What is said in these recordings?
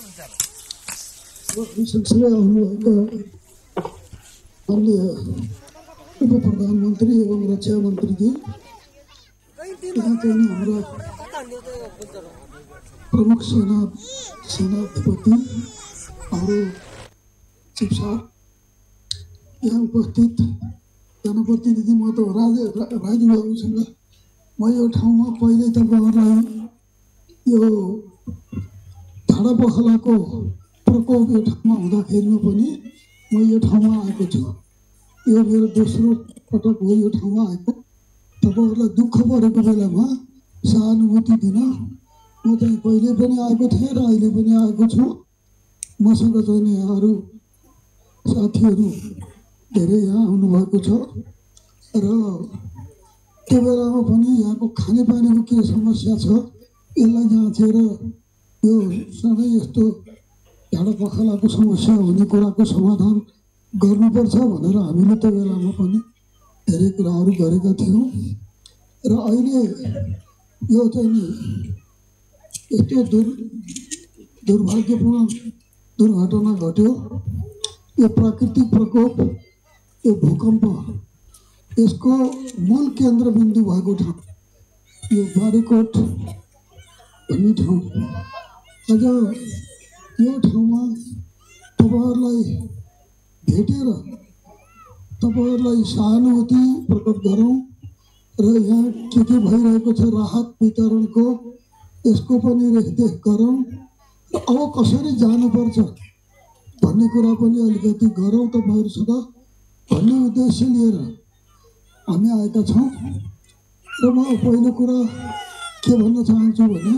संसदीय आउनुभएका माननीय उप प्रधानमन्त्री एवं रक्षा मन्त्रीजी, यहाँ चाहिँ हाम्रा प्रमुख सेनाधिपति हाम्रो चिफ साहब, यहाँ उपस्थित जनप्रतिनिधि, म त राजुबाबुसँग म यो ठाउँमा पहिले तपाईँहरूलाई यो झाडा पखालाको प्रकोप यो ठाउँमा हुँदाखेरिमा पनि म यो ठाउँमा आएको छु। यो मेरो दोस्रो पटक हो यो ठाउँमा आएको। तपाईँहरूलाई दुःख परेको बेलामा सहानुभूति दिन म चाहिँ पहिले पनि आएको थिएँ र अहिले पनि आएको छु। मसँग चाहिँ यहाँहरू साथीहरू धेरै यहाँ आउनुभएको छ र त्यो बेलामा पनि यहाँको खानेपानीको के समस्या छ यसलाई जाँचेर यो सधैँ यस्तो झाडा पखालाको समस्या हुने कुराको समाधान गर्नुपर्छ भनेर हामीले त्यो बेलामा पनि धेरै कुराहरू गरेका थियौँ। र अहिले यो चाहिँ नि यस्तो दुर्भाग्यपूर्ण दुर्घटना घट्यो। यो प्राकृतिक प्रकोप, यो भूकम्प, यसको मूल केन्द्रबिन्दु भएको ठाउँ यो बारीकोट भन्ने ठाउँ। अझ यो ठाउँमा तपाईँहरूलाई भेटेर तपाईँहरूलाई सहानुभूति प्रकट गरौँ र यहाँ के भइरहेको छ राहत वितरणको यसको पनि रेखदेख गरौँ र अब कसरी जानुपर्छ भन्ने कुरा पनि अलिकति गरौँ तपाईँहरूसँग भन्ने उद्देश्य लिएर हामी आएका छौँ। र म पहिलो कुरा के भन्न चाहन्छु भने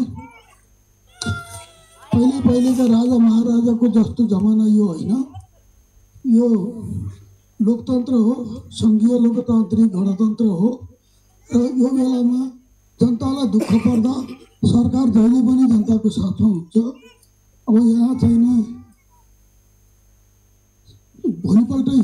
पहिलेका राजा महाराजाको जस्तो जमाना यो होइन। यो लोकतन्त्र हो, सङ्घीय लोकतान्त्रिक गणतन्त्र हो र यो बेलामा जनतालाई दुःख पर्दा सरकार जहिले पनि जनताको साथमा हुन्छ। अब यहाँ चाहिँ नि भोलिपल्टै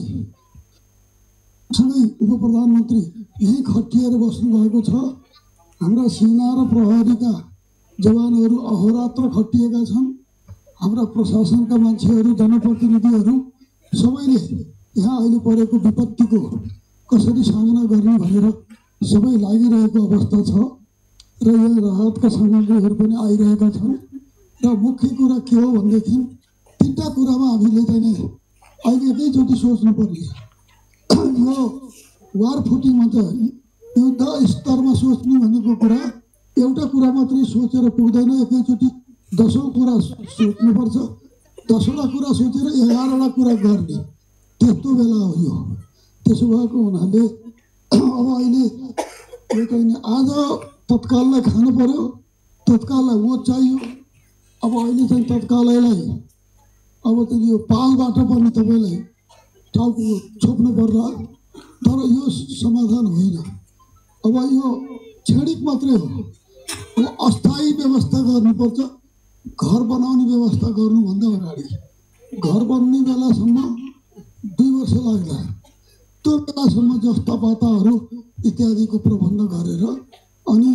सबै उप प्रधानमन्त्री यहीँ खटिएर बस्नुभएको छ। हाम्रा सेना र प्रहरीका जवानहरू अहोरात्र खटिएका छन्। हाम्रा प्रशासनका मान्छेहरू, जनप्रतिनिधिहरू सबैले यहाँ अहिले परेको विपत्तिको कसरी सामना गर्ने भनेर सबै लागिरहेको अवस्था छ र यहाँ राहतका सामग्रीहरू पनि आइरहेका छन्। र मुख्य कुरा के हो भनेदेखि तीनटा कुरामा हामीले चाहिँ अहिले एकैचोटि सोच्नु पर्ने। यो वार फुटिङ भन्छ, युद्ध स्तरमा सोच्ने भनेको कुरा एउटा कुरा मात्रै सोचेर पुग्दैन, एकैचोटि 10औं कुरा सोच्नुपर्छ। 10वटा कुरा सोचेर 11वटा कुरा गर्ने, त्यस्तो बेला हो यो। त्यसो भएको हुनाले अब अहिले यो चाहिँ आज तत्काललाई खानु पर्यो, तत्काललाई वोट चाहियो। अब अहिले चाहिँ तत्काललाई अब चाहिँ यो पालबाट पनि तपाईँलाई टाउको छोप्नु पर्ला, तर यो समाधान होइन। अब यो क्षणिक मात्रै हो। अब अस्थायी व्यवस्था गर्नुपर्छ। घर बनाउने व्यवस्था गर्नुभन्दा अगाडि घर बन्ने बेलासम्म 2 वर्ष लाग्ला। त्यो बेलासम्म जस्ता पाताहरू इत्यादिको प्रबन्ध गरेर अनि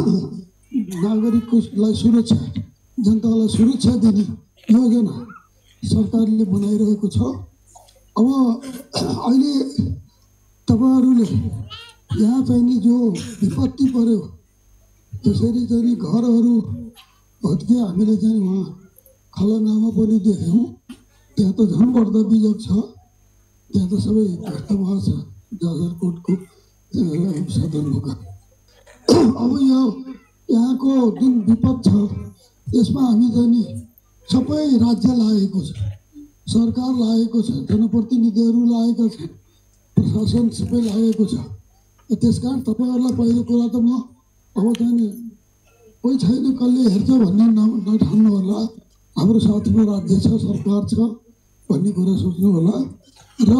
नागरिकलाई सुरक्षा, जनतालाई सुरक्षा दिने योजना सरकारले बनाइरहेको छ। अब अहिले तपाईँहरूले यहाँ चाहिँ नि जो विपत्ति पर्यो, त्यसरी चाहिँ घरहरू भत्के हामीले चाहिँ उहाँ खलङ्गामा पनि देख्यौँ। त्यहाँ त झन् बढ्दा बिजोग छ। त्यहाँ त सबै भ्रष्टाचार छ, जाजरकोटको सदरमुकाम। अब यो यहाँको जुन विपद छ यसमा हामी चाहिँ नि सबै राज्य लागेको छ, सरकार लागेको छ, जनप्रतिनिधिहरू लागेका छन्, प्रशासन सबै लागेको छ। त्यसकारण तपाईँहरूलाई पहिलो कुरा त म अब चाहिँ नि कोही छैन कसले हेर्छ भन्ने नठान्नु होला। हाम्रो साथमा राज्य छ, सरकार छ भन्ने कुरा सोच्नु होला। र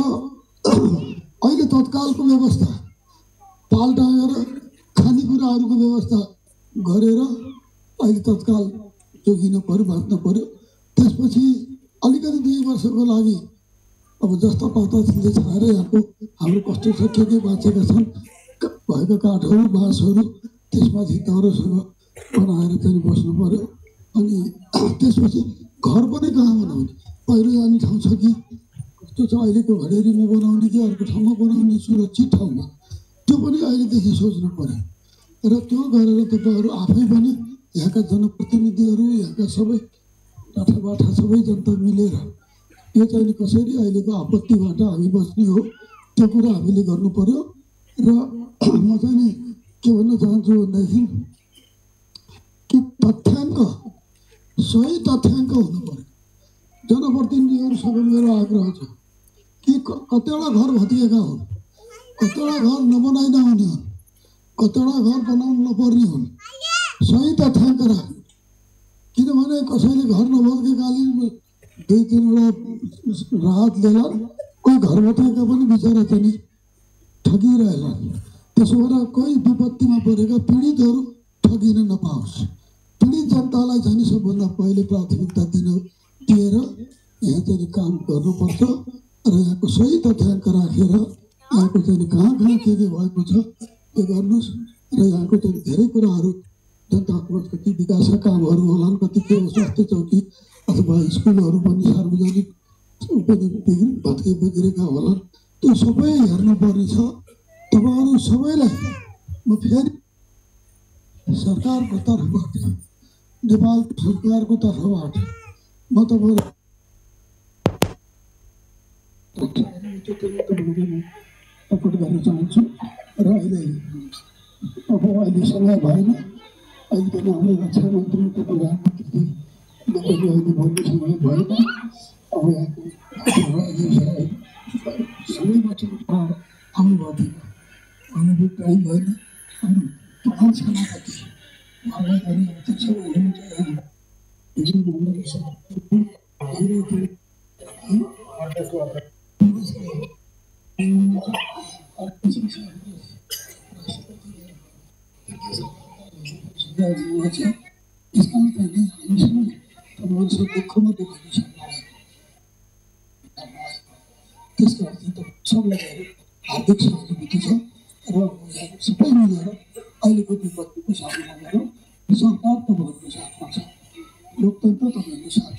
अहिले तत्कालको व्यवस्था पाल टाँगेर खानेकुराहरूको व्यवस्था गरेर अहिले तत्काल जोगिन पर्यो, बाँच्न पर्यो। त्यसपछि अलिकति 2 वर्षको लागि अब जस्ता पाता छिल्दै छाएर यहाँको हाम्रो कस्तो छ, के बाँचेका छन्, भएका काठहरू बाँसहरू त्यसमाथि दरोसँग बनाएर चाहिँ बस्नु पर्यो। अनि त्यसपछि घर पनि कहाँ बनाउने, पहिरो जाने ठाउँ छ कि, कस्तो छ अहिलेको घडेरीमा बनाउने कि अर्को ठाउँमा बनाउने सुरक्षित ठाउँमा, त्यो पनि अहिलेदेखि सोच्नु पर्यो। र त्यो गरेर तपाईँहरू आफै पनि यहाँका जनप्रतिनिधिहरू, यहाँका सबै टाठाबाठा सबै जनता मिलेर यो चाहिँ कसरी अहिलेको आपत्तिबाट हामी बच्ने हो त्यो कुरा हामीले गर्नु पर्यो। र म चाहिँ नि के भन्न चाहन्छु भन्दाखेरि कि तथ्याङ्क, सही तथ्याङ्क हुनु पर्यो। जनप्रतिनिधिहरूसँग मेरो आग्रह छ कि कतिवटा घर भत्किएका हुन्, कतिवटा घर नबनाइ नहुने हुन्, कतिवटा घर बनाउनु नपर्ने हुन्, सही तथ्याङ्क राख्नु। किनभने कसैले घर नभत्केकाले 2-3 राहत लिएला, कोही घर भत्केका पनि बिचरा चाहिँ ठगिरहेला। त्यसो भएर कोही विपत्तिमा परेका पीडितहरू ठगिन नपाओस्। पीडित जनतालाई चाहिँ सबभन्दा पहिले प्राथमिकता दिएर यहाँ चाहिँ काम गर्नुपर्छ। र यहाँको सही तथ्याङ्क राखेर यहाँको चाहिँ कहाँ कहाँ के भएको छ त्यो गर्नुहोस्। र यहाँको चाहिँ धेरै कुराहरू जनताको कति विकासका कामहरू होलान्, कति के स्वास्थ्य चौकी अथवा स्कुलहरू पनि सार्वजनिक पनि बिग्रेका होलान्, त्यो सबै हेर्नुपर्ने छ। तपाईँहरू सबैलाई म फेरि सरकारको तर्फबाट, नेपाल सरकारको तर्फबाट म तपाईँहरू सपोर्ट गर्न चाहन्छु। र अहिले समय भएन, अहिले हाम्रो रक्षा मन्त्रीको प्रधानमन्त्री अहिले बोल्ने समय भएन। अब यहाँको सबैबाट आउनुभएको थियो, आउनु टाइम भएन। हाम्रो प्रधान सभापति उहाँलाई पनि अध्यक्ष हुनुहुन्छ, त्यसका अर्थ सबलाई हार्दिक सहानुभूति छ। र सबै मिलेर अहिलेको विपत्तिको सामना गरौँ। सरकार तपाईँहरूको साथमा छ, लोकतन्त्र तपाईँहरूको साथ